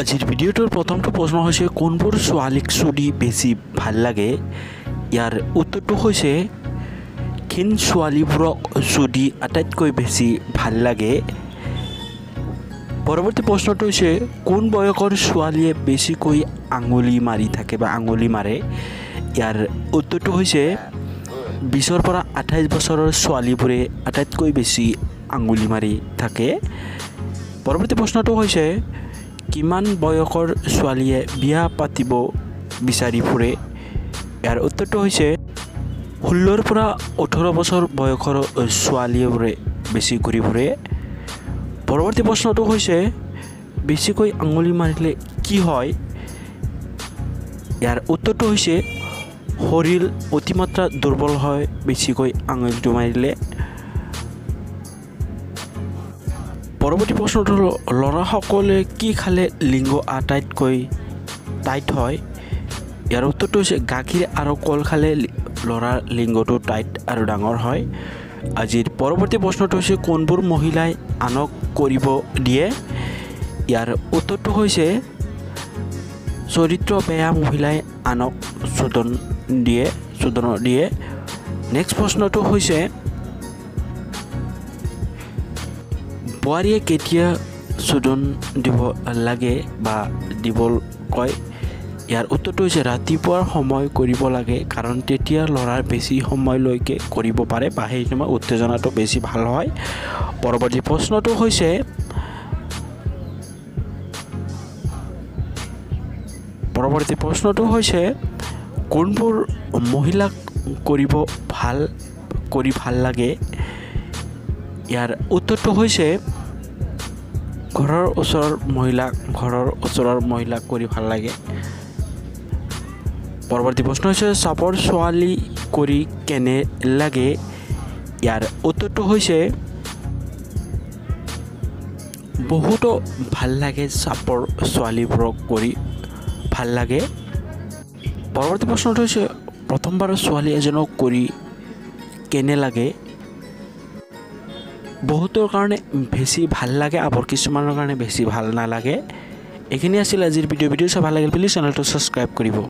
আজিৰ ভিডিঅ'টোৰ প্ৰথমটো প্ৰশ্ন হৈছে কোনবোৰ ছোৱালীক চুৰি বেছি ভাল লাগে। ইয়াৰ উত্তৰটো হৈছে ক্ষীণ ছোৱালীবোৰক চুৰি আটাইতকৈ বেছি ভাল লাগে। পৰৱৰ্তী প্ৰশ্নটো হৈছে কোন বয়সৰ ছোৱালীয়ে বেছিকৈ আঙুলি মাৰি থাকে বা আঙুলি মাৰে। ইয়াৰ উত্তৰটো হৈছে 20 পৰা 28 বছৰৰ ছোৱালীবোৰে আটাইতকৈ বেছি আঙুলি মাৰি থাকে। পৰৱৰ্তী প্ৰশ্নটো হৈছে কিমান বয়সৰ ছোৱালীয়ে বিয়া পাতিব বিচাৰি ফুৰে। ইয়াৰ উত্তৰটো হৈছে 16 পৰা 18 বছৰ বয়সৰ ছোৱালীবোৰে বেছি ঘূৰি ফুৰে। পৰৱৰ্তী প্ৰশ্নটো হৈছে বেছিকৈ আঙুলি মাৰিলে কি হয়। ইয়াৰ উত্তৰটো হৈছে শৰীৰ অতিমাত্ৰা দুৰ্বল হয় বেছিকৈ আঙুলিটো মাৰিলে। পৰৱৰ্তী প্ৰশ্নটো ল'ৰাসকলে কি খালে লিংগ আটাইতকৈ টাইট হয়। ইয়াৰ উত্তৰটো হৈছে গাখীৰ আৰু কল খালে ল'ৰাৰ লিংগটো টাইট আৰু ডাঙৰ হয়। আজিৰ পৰৱৰ্তী প্ৰশ্নটো হৈছে কোনবোৰ মহিলাই আনক কৰিব দিয়ে। ইয়াৰ উত্তৰটো হৈছে চৰিত্ৰ বেয়া মহিলাই আনক চোদন দিয়ে। নেক্সট প্ৰশ্নটো হৈছে বোৱাৰীয়ে কেতিয়া চোদন দিব লাগে বা দিব কয়। ইয়াৰ উত্তৰটো হৈছে ৰাতিপুৱাৰ সময় কৰিব লাগে, কাৰণ তেতিয়া ল'ৰাৰ বেছি সময়লৈকে কৰিব পাৰে বা সেই সময় উত্তেজনাটো বেছি ভাল হয়। পৰৱৰ্তী প্ৰশ্নটো হৈছে কোনবোৰ মহিলাক কৰি ভাল লাগে। ইয়াৰ উত্তৰটো হৈছে ঘৰৰ ওচৰৰ মহিলাক কৰি ভাল লাগে। পৰৱৰ্তী প্ৰশ্ন হৈছে চাপৰ ছোৱালী কৰি কেনে লাগে। ইয়াৰ উত্তৰটো হৈছে বহুতো ভাল লাগে, চাপৰ ছোৱালীবোৰক কৰি ভাল লাগে। পৰৱৰ্তী প্ৰশ্নটো হৈছে প্ৰথমবাৰ ছোৱালী এজনক কৰি কেনে লাগে। বহুতৰ কাৰণে বেছি ভাল লাগে আৰু কিছুমানৰ কাৰণে বেছি ভাল নালাগে। এইখিনি আছিল আজিৰ ভিডিঅ' চাই ভাল লাগিল প্লিজ চেনেলটো ছাবস্ক্ৰাইব কৰিব।